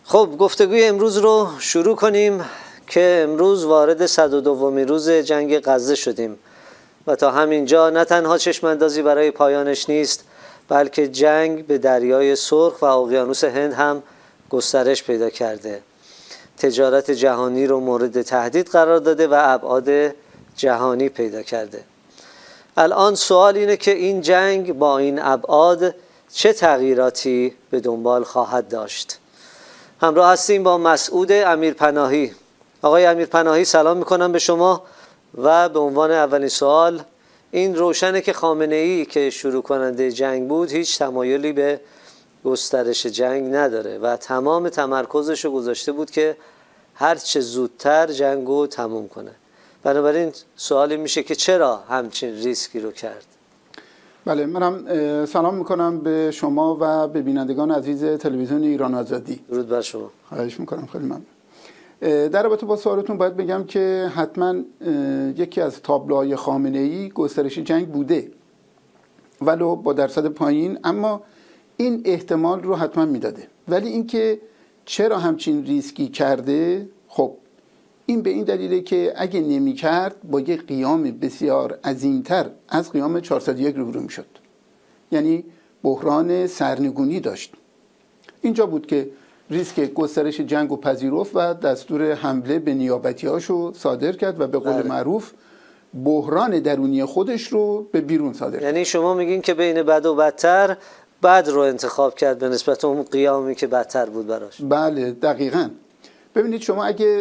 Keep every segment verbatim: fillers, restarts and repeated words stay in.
خب گفتگوی امروز رو شروع کنیم که امروز وارد صد و دومین روز جنگ غزه شدیم و تا همینجا نه تنها چشماندازی برای پایانش نیست، بلکه جنگ به دریای سرخ و اقیانوس هند هم گسترش پیدا کرده. تجارت جهانی رو مورد تهدید قرار داده و ابعاد جهانی پیدا کرده. الان سوال اینه که این جنگ با این ابعاد چه تغییراتی به دنبال خواهد داشت؟ همراه هستیم با مسعود امیرپناهی. آقای امیرپناهی سلام میکنم به شما و به عنوان اولین سوال، این روشنه که خامنه‌ای که شروع کننده جنگ بود هیچ تمایلی به گسترش جنگ نداره و تمام تمرکزش رو گذاشته بود که هر چه زودتر جنگ رو تموم کنه. بنابراین سوالی میشه که چرا همچین ریسکی رو کرد؟ بله، منم سلام میکنم به شما و به بینندگان عزیز تلویزیون ایران آزادی. درود بر شما. خواهش میکنم، خیلی ممنون. در رابطه با سوالتون باید بگم که حتما یکی از تابلوهای خامنه‌ای گسترش جنگ بوده، ولو با درصد پایین، اما این احتمال رو حتما میداده. ولی اینکه چرا همچین ریسکی کرده، خب این به این دلیله که اگه نمی کرد با یک قیام بسیار عظیمتر از قیام چهارصد و یک روبرو می شد. یعنی بحران سرنگونی داشت. اینجا بود که ریسک گسترش جنگ و پذیرفت و دستور حمله به نیابتی‌هاشو صادر کرد و به قول معروف بحران درونی خودش رو به بیرون صادر کرد. یعنی شما میگین که بین بد و بدتر بد رو انتخاب کرد به نسبت اون قیامی که بدتر بود براش. بله دقیقاً. ببینید شما اگه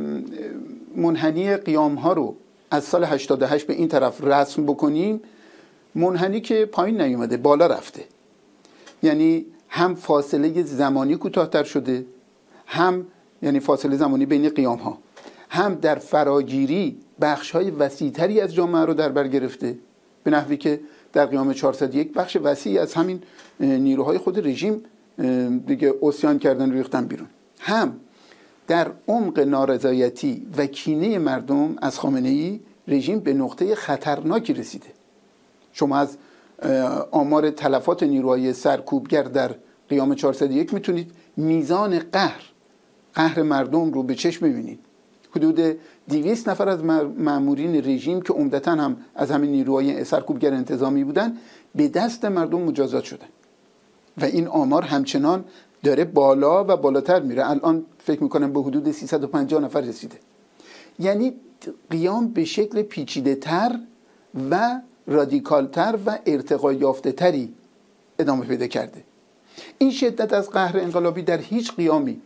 منحنی قیام ها رو از سال هشتاد و هشت به این طرف رسم بکنیم، منحنی که پایین نیومده، بالا رفته. یعنی هم فاصله زمانی کوتاه‌تر شده، هم یعنی فاصله زمانی بین قیام ها، هم در فراگیری بخش های وسیع‌تری از جامعه رو در بر گرفته، به نحوی که در قیام چهارصد و یک بخش وسیعی از همین نیروهای خود رژیم دیگه عصیان کردن، ریختن بیرون. هم در عمق نارضایتی و کینه مردم از خامنه‌ای رژیم به نقطه خطرناکی رسیده. شما از آمار تلفات نیروهای سرکوبگر در قیام چهارصد و یک میتونید میزان قهر قهر مردم رو به چشم ببینید. حدود دویست نفر از مامورین رژیم که عمدتاً هم از همین نیروهای سرکوبگر انتظامی بودن به دست مردم مجازات شدن و این آمار همچنان داره بالا و بالاتر میره. الان فکر میکنم به حدود سیصد و پنجاه نفر رسیده. یعنی قیام به شکل پیچیده تر و رادیکال تر و ارتقا یافته تری ادامه پیدا کرده. این شدت از قهر انقلابی در هیچ قیامی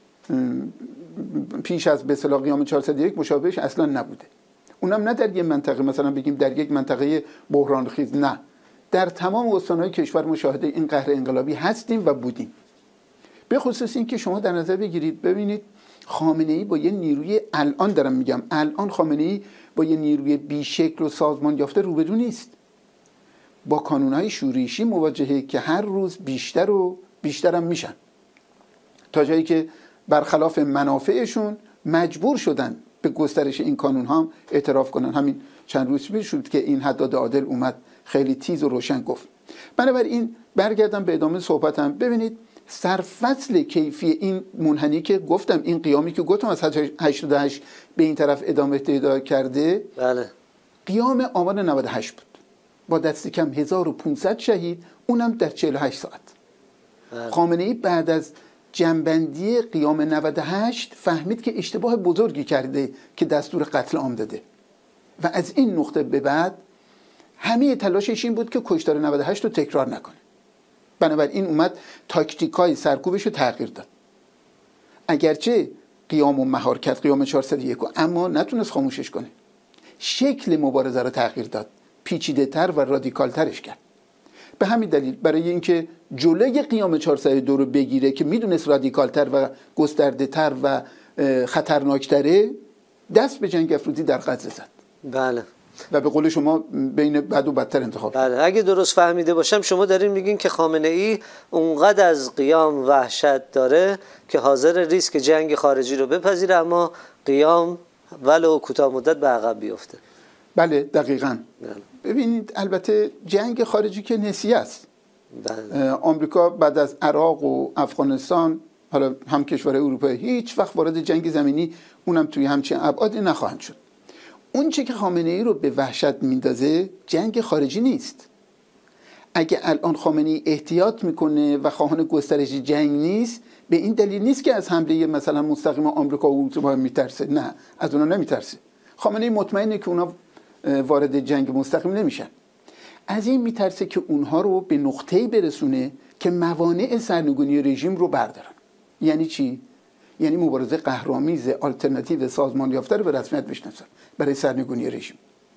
پیش از به اصطلاح قیام چهارصد و یک مشابهش اصلا نبوده. اونم نه در یک منطقه، مثلا بگیم در یک منطقه بحران خیز، نه، در تمام استان‌های کشور مشاهده این قهر انقلابی هستیم و بودیم. به خصوص این که شما در نظر بگیرید، ببینید خامنه‌ای با یه نیروی، الان دارم میگم الان خامنه‌ای با یه نیروی بیشکل و سازمان یافته روبرو نیست. با کانون‌های شورشی مواجهه که هر روز بیشتر و بیشتر هم میشن، تا جایی که برخلاف منافعشون مجبور شدن به گسترش این کانون‌ها اعتراف کنن. همین چند روز پیش شد که این حداد عادل اومد خیلی تیز و روشن گفت. بنابراین برگردم به ادامه صحبتم. ببینید سرفصل کیفی این منحنی که گفتم، این قیامی که گفتم از هشتاد و هشت به این طرف ادامه پیدا کرده، بله، قیام آبان نود و هشت بود با دست کم هزار و پانصد شهید، اونم در چهل و هشت ساعت. بله. خامنه‌ای بعد از جنبندی قیام نود و هشت فهمید که اشتباه بزرگی کرده که دستور قتل عام داده و از این نقطه به بعد همه تلاشش این بود که کشتار نود و هشت رو تکرار نکنه. بنابراین اومد تاکتیکای سرکوبش رو تغییر داد. اگرچه قیام و مهار کرد قیام چهارصد و یک، اما نتونست خاموشش کنه. شکل مبارزه رو تغییر داد، پیچیده تر و رادیکال ترش کرد. به همین دلیل برای اینکه جلوی قیام چهارصد و دو رو بگیره که میدونست رادیکال تر و گسترده تر و خطرناک تره، دست به جنگ افروزی در غزه زد. بله. و به قول شما بین بد و بدتر انتخاب. بله، اگه درست فهمیده باشم شما دارین میگین که خامنه‌ای اونقدر از قیام وحشت داره که حاضر ریسک جنگ خارجی رو بپذیره، اما قیام ولو کوتاه مدت به عقب بیفته. بله دقیقاً. بله. ببینید البته جنگ خارجی که نسیه است. بله. آمریکا بعد از عراق و افغانستان حالا هم کشورهای اروپایی هیچ وقت وارد جنگ زمینی اونم توی همچین ابعادی نخواهند شد. اون چی که خامنه ای رو به وحشت میندازه جنگ خارجی نیست. اگه الان خامنه ای احتیاط میکنه و خواهان گسترش جنگ نیست، به این دلیل نیست که از حمله مثلا مستقیم آمریکا و اروپا میترسه. نه، از اونا نمیترسه. خامنه ای مطمئنه که اونا وارد جنگ مستقیم نمیشن. از این میترسه که اونها رو به نقطه‌ای برسونه که موانع سرنگونی رژیم رو بردارن. یعنی چی؟ یعنی مبارزه قهرآمیز آلترناتیو سازمان یافته رو به رسمیت بشناسن برای سرنگونی رژیم.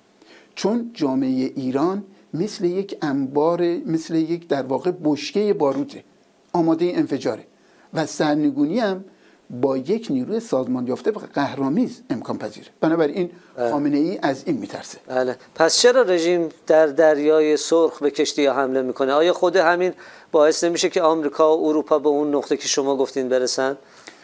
چون جامعه ایران مثل یک انبار، مثل یک در واقع بشکه باروته، آماده انفجاره و سرنگونی هم با یک نیروی سازمان یافته و قهرآمیز امکان پذیره. بنابراین خامنه ای از این میترسه. بله. پس چرا رژیم در دریای سرخ به کشتی حمله میکنه؟ آیا خود همین باعث نمیشه که آمریکا و اروپا به اون نقطه که شما گفتین برسن؟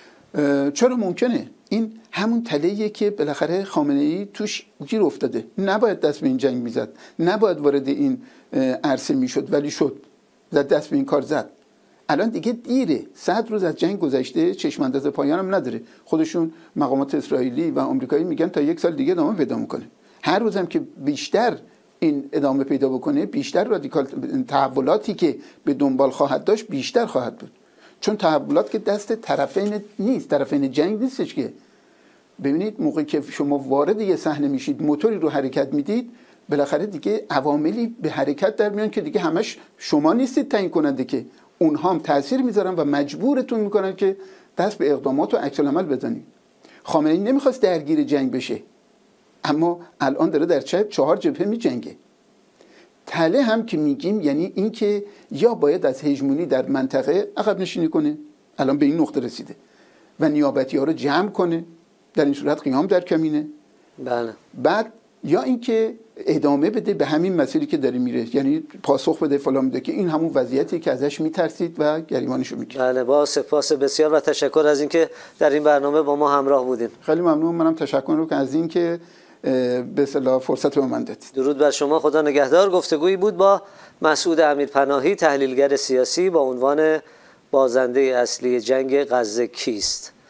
چرا ممکنه؟ این همون تله‌ایه که بالاخره خامنه ای توش گیر افتاده. نباید دست به این جنگ میزد، نباید وارد این عرصه میشد، ولی شد، زد دست به این کار زد. الان دیگه دیره، صد روز از جنگ گذشته، چشم انداز پایان هم نداره. خودشون مقامات اسرائیلی و آمریکایی میگن تا یک سال دیگه ادامه پیدا میکنه. هر روزم که بیشتر این ادامه پیدا بکنه، بیشتر رادیکال تحولاتی که به دنبال خواهد داشت بیشتر خواهد بود. چون تحولات که دست طرفین نیست، طرفین جنگ نیستش که. ببینید موقعی که شما وارد یه صحنه میشید، موتوری رو حرکت میدید، بالاخره دیگه عواملی به حرکت در میان که دیگه همش شما نیستید تعیین کننده، که اونها هم تاثیر میذارن و مجبورتون میکنن که دست به اقدامات و عکس العمل بزنید. خامنه‌ای نمیخواست درگیر جنگ بشه، اما الان داره در چهار جبهه میجنگه. تله هم که میگیم یعنی این که یا باید از هژمونی در منطقه عقب نشینی کنه، الان به این نقطه رسیده، و نیابتی ها رو جمع کنه، در این صورت قیام در کمینه. بله. بعد یا اینکه ادامه بده به همین مسیری که داره میره، یعنی پاسخ بده فلان میده، که این همون وضعیتی که ازش میترسید و گریبانشو میگیره. بله، با سپاس بسیار و تشکر از اینکه در این برنامه با ما همراه بودین. خیلی ممنون. منم تشکر رو که از اینکه به اصطلاح فرصت به من دادید. درود بر شما، خدا نگهدار. گفتگویی بود با مسعود امیرپناهی، تحلیلگر سیاسی، با عنوان بازنده اصلی جنگ غزه کیست.